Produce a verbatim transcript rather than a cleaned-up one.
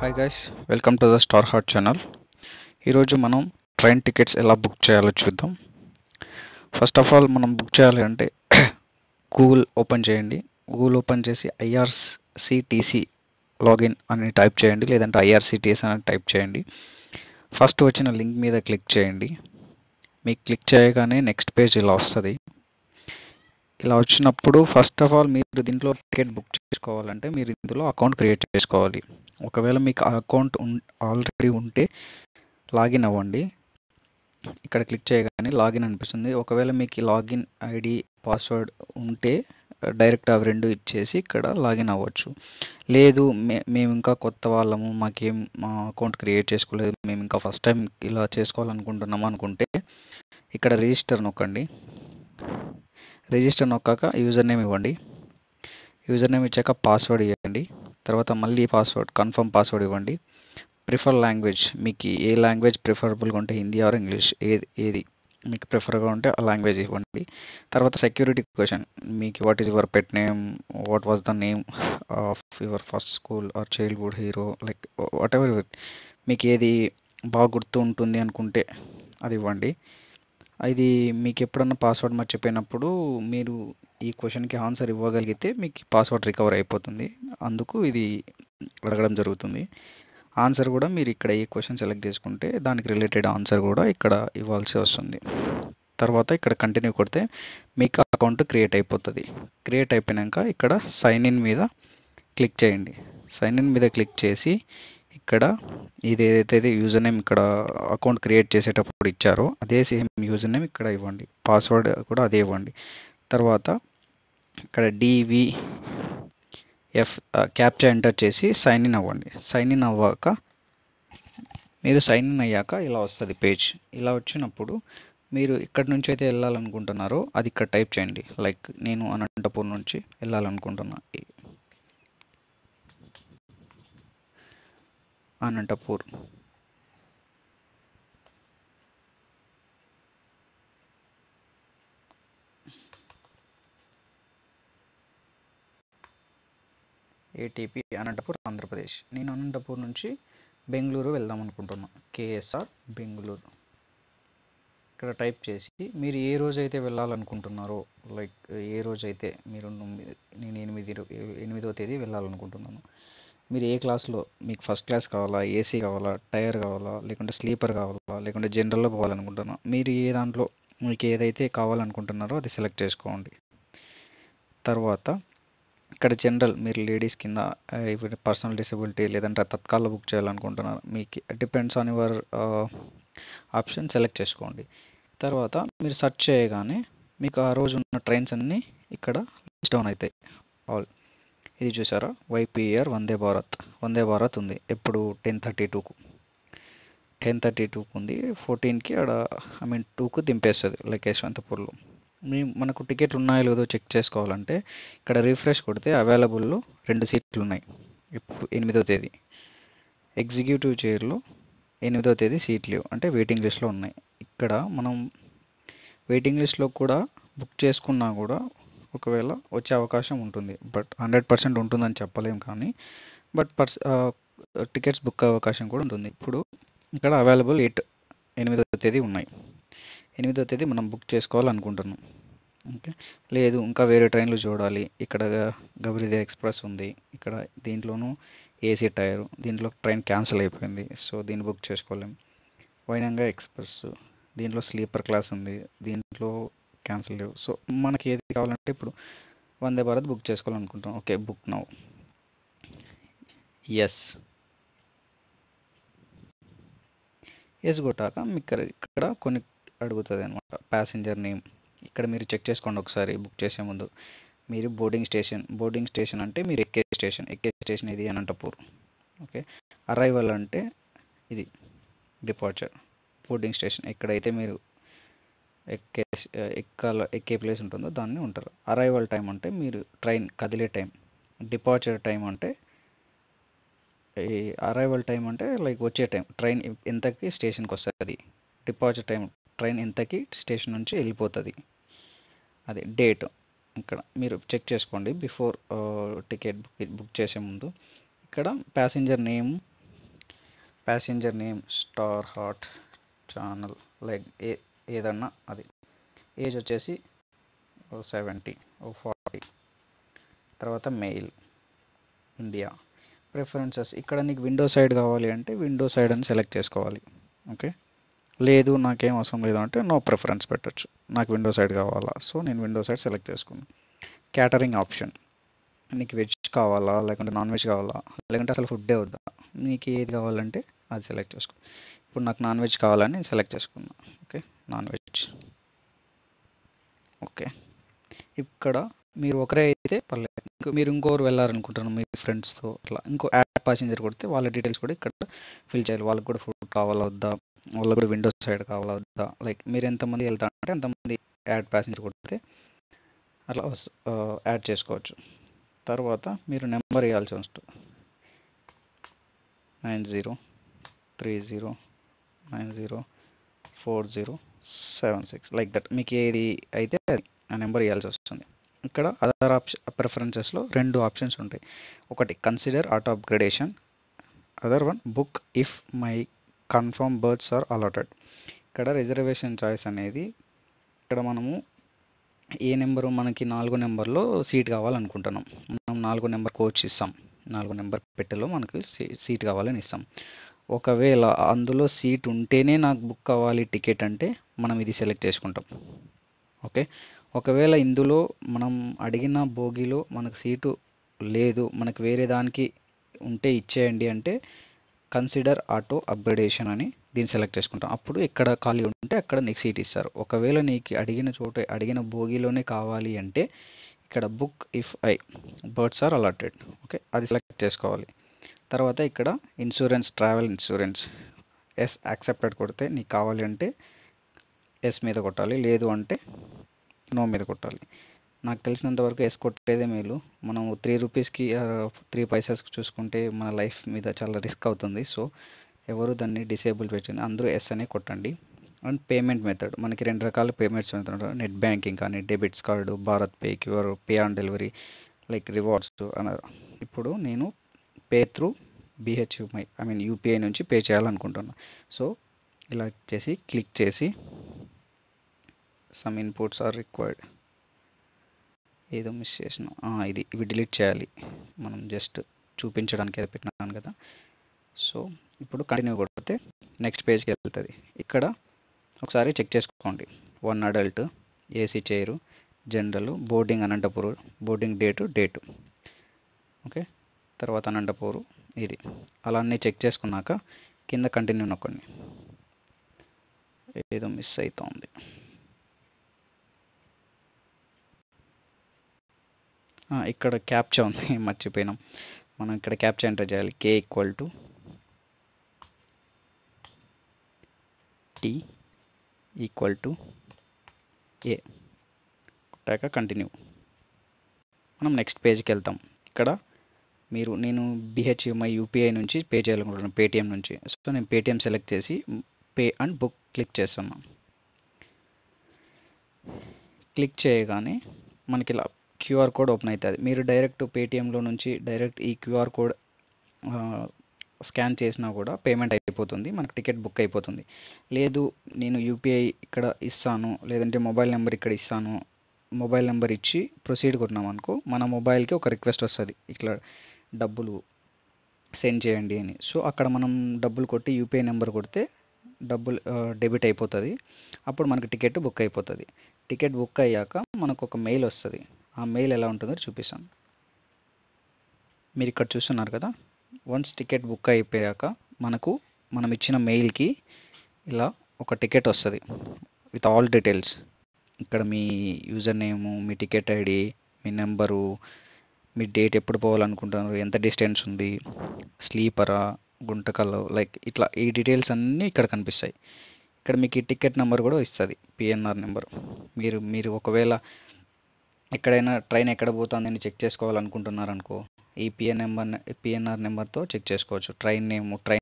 Hi guys, welcome to the Star Heart channel. ఈరోజు మనం train tickets ఎలా book చేయాలో చూద్దాం. ఫస్ట్ ఆఫ్ ఆల్ మనం బుక్ చేయాలి అంటే గూగుల్ ఓపెన్ చేయండి. గూగుల్ ఓపెన్ చేసి ఐఆర్సిటిసి లాగిన్ అని టైప్ చేయండి, లేదంటే ఐఆర్సిటిఎస్ అని టైప్ చేయండి. ఫస్ట్ వచ్చిన లింక్ మీద క్లిక్ చేయండి. మీకు క్లిక్ చేయగానే నెక్స్ట్ పేజ్ ఇలా వస్తుంది. ఇలా వచ్చినప్పుడు ఫస్ట్ ఆఫ్ ఆల్ మీరు దీంట్లో టికెట్ బుక్ చేసుకోవాలంటే మీరు ఇందులో అకౌంట్ క్రియేట్ చేసుకోవాలి. ఒకవేళ మీకు ఆ అకౌంట్ ఆల్రెడీ ఉంటే లాగిన్ అవ్వండి. ఇక్కడ క్లిక్ చేయగానే లాగిన్ అనిపిస్తుంది. ఒకవేళ మీకు లాగిన్ ఐడి పాస్వర్డ్ ఉంటే డైరెక్ట్ అవి రెండు ఇచ్చేసి ఇక్కడ లాగిన్ అవ్వచ్చు. లేదు మే మేము ఇంకా కొత్త వాళ్ళము, మాకేం మా అకౌంట్ క్రియేట్ చేసుకోలేదు, మేము ఇంకా ఫస్ట్ టైం ఇలా చేసుకోవాలనుకుంటున్నాము అనుకుంటే ఇక్కడ రిజిస్టర్ నొక్కండి. రిజిస్టర్ నొక్కాక యూజర్ నేమ్ ఇవ్వండి. యూజర్ నేమ్ ఇచ్చాక పాస్వర్డ్ ఇవ్వండి. తర్వాత మళ్ళీ పాస్వర్డ్ కన్ఫర్మ్ పాస్వర్డ్ ఇవ్వండి. ప్రిఫర్ లాంగ్వేజ్, మీకు ఏ లాంగ్వేజ్ ప్రిఫరబుల్గా ఉంటే హిందీ ఆర్ ఇంగ్లీష్ ఏది ఏది మీకు ప్రిఫర్గా ఉంటే ఆ లాంగ్వేజ్ ఇవ్వండి. తర్వాత సెక్యూరిటీ క్వశ్చన్, మీకు what is your pet name, what was the name of your first school or childhood hero, like whatever మీకు ఏది బాగా గుర్తు ఉంటుంది అనుకుంటే అది ఇవ్వండి. ఇది మీకు ఎప్పుడన్నా పాస్వర్డ్ మర్చిపోయినప్పుడు మీరు ఈ క్వశ్చన్కి ఆన్సర్ ఇవ్వగలిగితే మీకు పాస్వర్డ్ రికవర్ అయిపోతుంది. అందుకు ఇది అడగడం జరుగుతుంది. ఆన్సర్ కూడా మీరు ఇక్కడ ఏ క్వశ్చన్ సెలెక్ట్ చేసుకుంటే దానికి రిలేటెడ్ ఆన్సర్ కూడా ఇక్కడ ఇవ్వాల్సి వస్తుంది. తర్వాత ఇక్కడ కంటిన్యూ కొడితే మీకు అకౌంట్ క్రియేట్ అయిపోతుంది. క్రియేట్ అయిపోయాక ఇక్కడ సైన్ ఇన్ మీద క్లిక్ చేయండి. సైన్ ఇన్ మీద క్లిక్ చేసి ఇక్కడ ఇది ఏదైతే యూజర్ నేమ్ ఇక్కడ అకౌంట్ క్రియేట్ చేసేటప్పుడు ఇచ్చారో అదే సేమ్ యూజర్ నేమ్ ఇక్కడ ఇవ్వండి. పాస్వర్డ్ కూడా అదే ఇవ్వండి. తర్వాత ఇక్కడ డివి ఎఫ్ క్యాప్చా ఎంటర్ చేసి సైన్ ఇన్ అవ్వండి. సైన్ ఇన్ అవ్వాక మీరు సైన్ ఇన్ అయ్యాక ఇలా వస్తుంది పేజ్. ఇలా వచ్చినప్పుడు మీరు ఇక్కడి నుంచి అయితే వెళ్ళాలనుకుంటున్నారో అది ఇక్కడ టైప్ చేయండి. లైక్ నేను అనంతపూర్ నుంచి వెళ్ళాలనుకుంటున్నా, అనంతపూర్. ఏటీపీ అనంతపూర్ ఆంధ్రప్రదేశ్. నేను అనంతపూర్ నుంచి బెంగళూరు వెళ్దాం అనుకుంటున్నా, కేఎస్ఆర్ బెంగళూరు. ఇక్కడ టైప్ చేసి మీరు ఏ రోజైతే వెళ్ళాలనుకుంటున్నారో, లైక్ ఏ రోజైతే మీరు నేను ఎనిమిది ఎనిమిదో తేదీ వెళ్ళాలనుకుంటున్నాను. మీరు ఏ క్లాస్లో, మీకు ఫస్ట్ క్లాస్ కావాలా, ఏసీ కావాలా, టైర్ కావాలా, లేకుంటే స్లీపర్ కావాలా, లేకుంటే జనరల్లో పోవాలనుకుంటున్నా, మీరు ఏ దాంట్లో మీకు ఏదైతే కావాలనుకుంటున్నారో అది సెలెక్ట్ చేసుకోండి. తర్వాత ఇక్కడ జనరల్, మీరు లేడీస్ కింద ఇప్పుడు పర్సనల్ డిసబిలిటీ లేదంటే తత్కాల్లో బుక్ చేయాలనుకుంటున్నారు, మీకు depends on your option select చేసుకోండి. తర్వాత మీరు సెర్చ్ చేయగానే మీకు ఆ రోజు ఉన్న ట్రైన్స్ అన్నీ ఇక్కడ లిస్ట్ డౌన్ అవుతాయి. ఆల్ ఇది చూసారా, వైపీఆర్ వందే భారత్ వందే భారత్ ఉంది. ఎప్పుడు టెన్ థర్టీ టూకు టెన్ థర్టీ టూకు ఉంది. ఫోర్టీన్కి ఆడ ఐ మీన్ టూకు దింపేస్తుంది లైక్ యశ్వంతపూర్లో. మీ మనకు టికెట్లు ఉన్నాయో లేదో చెక్ చేసుకోవాలంటే ఇక్కడ రిఫ్రెష్ కొడితే అవైలబుల్లో రెండు సీట్లు ఉన్నాయి. ఇప్పుడు ఎనిమిదో తేదీ ఎగ్జిక్యూటివ్ చైర్లో ఎనిమిదో తేదీ సీట్లు లేవు, అంటే వెయిటింగ్ లిస్ట్లో ఉన్నాయి. ఇక్కడ మనం వెయిటింగ్ లిస్ట్లో కూడా బుక్ చేసుకున్నా కూడా ఒకవేళ వచ్చే అవకాశం ఉంటుంది. బట్ హండ్రెడ్ పర్సెంట్ ఉంటుందని చెప్పలేం, కానీ బట్ పర్స్ టికెట్స్ బుక్ అవకాశం కూడా ఉంటుంది. ఇప్పుడు ఇక్కడ అవైలబుల్ ఎయిట్ ఎనిమిదో తేదీ ఉన్నాయి. ఎనిమిదో తేదీ మనం బుక్ చేసుకోవాలనుకుంటున్నాం. ఓకే, లేదు ఇంకా వేరే ట్రైన్లు చూడాలి, ఇక్కడ గబరిదే ఎక్స్ప్రెస్ ఉంది, ఇక్కడ దీంట్లోనూ ఏసీ టైర్, దీంట్లో ట్రైన్ క్యాన్సిల్ అయిపోయింది, సో దీన్ని బుక్ చేసుకోలేం. వైనంగా ఎక్స్ప్రెస్, దీంట్లో స్లీపర్ క్లాస్ ఉంది, దీంట్లో క్యాన్సిల్ లేవు. సో మనకి ఏది కావాలంటే ఇప్పుడు వందే భారత్ బుక్ చేసుకోవాలనుకుంటాం. Okay, book now. Yes yes కొట్టాక మీకు ఇక్కడ కొన్ని అడుగుతుంది అనమాట, ప్యాసింజర్ నేమ్. ఇక్కడ మీరు చెక్ చేసుకోండి ఒకసారి బుక్ చేసే ముందు. మీరు బోర్డింగ్ స్టేషన్, బోర్డింగ్ స్టేషన్ అంటే మీరు ఎక్కే స్టేషన్, ఎక్కే స్టేషన్ ఇది అనంతపూర్. ఓకే, అరైవల్ అంటే ఇది డిపార్చర్. బోర్డింగ్ స్టేషన్ ఎక్కడైతే మీరు ఎక్కే ఎక్కాల ఎక్కే ప్లేస్ ఉంటుందో దాన్ని ఉంటారు. అరైవల్ టైం అంటే మీరు ట్రైన్ కదిలే టైం. డిపార్చర్ టైం అంటే ఈ అరైవల్ టైం అంటే లైక్ వచ్చే టైం, ట్రైన్ ఎంతకి స్టేషన్కి వస్తుంది. డిపార్చర్ టైం ట్రైన్ ఎంతకి స్టేషన్ నుంచి వెళ్ళిపోతుంది, అది డేట్. ఇక్కడ మీరు చెక్ చేసుకోండి బిఫోర్ టికెట్ బుక్ బుక్ చేసే ముందు. ఇక్కడ passenger name passenger name star hot channel like ఏ ఏదన్నా అది. ఏజ్ వచ్చేసి ఓ సెవెంటీ ఓ ఫార్టీ. తర్వాత మెయిల్ ఇండియా. ప్రిఫరెన్సెస్ ఇక్కడ నీకు విండో సైడ్ కావాలి అంటే విండో సైడ్ అని సెలెక్ట్ చేసుకోవాలి. ఓకే, లేదు నాకేం అవసరం లేదు అంటే నో ప్రిఫరెన్స్ పెట్టచ్చు. నాకు విండో సైడ్ కావాలా, సో నేను విండో సైడ్ సెలెక్ట్ చేసుకున్నాను. క్యాటరింగ్ ఆప్షన్, నీకు వెజ్ కావాలా లేకుంటే నాన్ వెజ్ కావాలా లేకుంటే అసలు ఫుడ్డే వద్దా, నీకు ఏది కావాలంటే అది సెలెక్ట్ చేసుకో. ఇప్పుడు నాకు నాన్ వెజ్ కావాలని నేను సెలెక్ట్ చేసుకున్నా. Okay, non veg. ఓకే, ఇక్కడ మీరు ఒకరే అయితే పర్లేదు, ఇంకో మీరు ఇంకోరు వెళ్ళారనుకుంటున్నాను మీ ఫ్రెండ్స్తో అట్లా, ఇంకో యాడ్ ప్యాసింజర్ కొడితే వాళ్ళ డీటెయిల్స్ కూడా ఇక్కడ ఫిల్ చేయాలి. వాళ్ళకి కూడా ఫుడ్ కావాలా వద్దా, వాళ్ళకి కూడా విండో సైడ్ కావాలా వద్దా, లైక్ మీరు ఎంతమంది వెళ్తారంటే అంతమంది యాడ్ ప్యాసింజర్ కొడితే అట్లా యాడ్ చేసుకోవచ్చు. తర్వాత మీరు నెంబర్ ఇవ్వాల్సి వస్తుంది. Nine zero three zero nine zero four zero seven six like that, మీకు ఏది అయితే అది ఆ నెంబర్ ఇవ్వాల్సి వస్తుంది. ఇక్కడ అదర్ ఆప్షన్ ప్రిఫరెన్సెస్లో రెండు ఆప్షన్స్ ఉంటాయి. ఒకటి consider auto upgradation, other one book if my confirm berths are allotted. ఇక్కడ రిజర్వేషన్ చాయిస్ అనేది ఇక్కడ మనము ఏ నెంబరు మనకి నాలుగో నెంబర్లో సీట్ కావాలనుకుంటున్నాం, మనం నాలుగో నెంబర్ కోచ్ ఇస్తాం, నాలుగో నెంబర్ పెట్టెలో మనకి సీట్ కావాలని ఇస్తాం. ఒకవేళ అందులో సీట్ ఉంటేనే నాకు బుక్ కావాలి టికెట్ అంటే మనం ఇది సెలెక్ట్ చేసుకుంటాం. ఓకే, ఒకవేళ ఇందులో మనం అడిగిన బోగిలో మనకు సీటు లేదు, మనకు వేరే దానికి ఉంటే ఇచ్చేయండి అంటే కన్సిడర్ ఆటో అప్గ్రేడేషన్ అని దీన్ని సెలెక్ట్ చేసుకుంటాం. అప్పుడు ఎక్కడ ఖాళీ ఉంటే అక్కడ నీకు సీట్ ఇస్తారు. ఒకవేళ నీకు అడిగిన చోట అడిగిన బోగిలోనే కావాలి అంటే ఇక్కడ book if I berths are allotted. Okay, అది సెలెక్ట్ చేసుకోవాలి. తర్వాత ఇక్కడ insurance, travel insurance yes accepted కొడితే నీకు కావాలి అంటే ఎస్ మీద కొట్టాలి, లేదు అంటే నో మీద కొట్టాలి. నాకు తెలిసినంత వరకు ఎస్ కొట్టేదే మేలు. మనం త్రీ రూపీస్కి త్రీ పైసెస్కి చూసుకుంటే మన లైఫ్ మీద చాలా రిస్క్ అవుతుంది. సో ఎవరు దాన్ని డిసేబుల్ పెట్టింది అందరూ ఎస్ అనే కొట్టండి. అండ్ పేమెంట్ మెథడ్, మనకి రెండు రకాల పేమెంట్స్ మెథడ్, నెట్ బ్యాంకింగ్ కానీ debits card, Bharat pay, QR, pay on delivery, like rewards అన్నారు. ఇప్పుడు నేను pay through BHUI I mean UPI నుంచి పే చేయాలనుకుంటున్నాను. సో ఇలా చేసి క్లిక్ చేసి సమ్ ఇన్పుట్స్ ఆర్ రిక్వైర్డ్, ఏదో మిస్ చేసిన ఇది ఇవి డిలీట్ చేయాలి, మనం జస్ట్ చూపించడానికి ఏదో పెట్టినాను కదా. సో ఇప్పుడు కంటిన్యూ కొడితే నెక్స్ట్ పేజ్కి వెళ్తుంది. ఇక్కడ ఒకసారి చెక్ చేసుకోండి. One adult, AC chair, general, boarding Anantapur, boarding date date okay, తర్వాత అనంతపూర్ ఇది అలా అన్నీ చెక్ చేసుకున్నాక కింద కంటిన్యూ నొక్కండి. ఏదో మిస్ అవుతుంది. ఇక్కడ క్యాప్చా ఉంది మర్చిపోయినాం, మనం ఇక్కడ క్యాప్చా ఎంటర్ చేయాలి. K equal to T equal to A కొట్టాక కంటిన్యూ. మనం నెక్స్ట్ పేజ్కి వెళ్తాం. ఇక్కడ మీరు నేను బిహెచ్యుఐ యూపీఐ నుంచి పే చేయాలనుకుంటున్నాను, పేటిఎం నుంచి. సో నేను పేటిఎం సెలెక్ట్ చేసి పే అండ్ బుక్ క్లిక్ చేస్తున్నాను. క్లిక్ చేయగానే మనకి ఇలా క్యూఆర్ కోడ్ ఓపెన్ అవుతుంది. మీరు డైరెక్ట్ పేటిఎంలో నుంచి డైరెక్ట్ ఈ క్యూఆర్ కోడ్ స్కాన్ చేసినా కూడా పేమెంట్ అయిపోతుంది, మనకు టికెట్ బుక్ అయిపోతుంది. లేదు నేను యూపీఐ ఇక్కడ ఇస్తాను, లేదంటే మొబైల్ నెంబర్ ఇక్కడ ఇస్తాను, మొబైల్ నెంబర్ ఇచ్చి ప్రొసీడ్ కొట్టినాం అనుకో మన మొబైల్కి ఒక రిక్వెస్ట్ వస్తుంది ఇట్లా డబ్బులు సెండ్ చేయండి అని. సో అక్కడ మనం డబ్బులు కొట్టి యూపీఐ నెంబర్ కొడితే డబ్బులు డెబిట్ అయిపోతుంది, అప్పుడు మనకు టికెట్ బుక్ అయిపోతుంది. టికెట్ బుక్ అయ్యాక మనకు ఒక మెయిల్ వస్తుంది. ఆ మెయిల్ ఎలా ఉంటుందో చూపిస్తాను. మీరు ఇక్కడ చూస్తున్నారు కదా, వన్స్ టికెట్ బుక్ అయిపోయాక మనకు మనం ఇచ్చిన మెయిల్కి ఇలా ఒక టికెట్ వస్తుంది విత్ ఆల్ డీటెయిల్స్. ఇక్కడ మీ యూజర్ నేము, మీ టికెట్ ఐడి, మీ నెంబరు, మీ డేట్ ఎప్పుడు పోవాలనుకుంటున్నారు, ఎంత డిస్టెన్స్ ఉంది, స్లీపరా గుంటకల్లో, లైక్ ఇట్లా ఈ డీటెయిల్స్ అన్నీ ఇక్కడ కనిపిస్తాయి. ఇక్కడ మీకు ఈ టికెట్ నెంబర్ కూడా ఇస్తుంది, పిఎన్ఆర్ నెంబర్. మీరు మీరు ఒకవేళ ఎక్కడైనా ట్రైన్ ఎక్కడ పోతుందని చెక్ చేసుకోవాలనుకుంటున్నారు అనుకో, ఈ పిఎన్ నెంబర్ పిఎన్ఆర్ నెంబర్తో చెక్ చేసుకోవచ్చు. Train name, train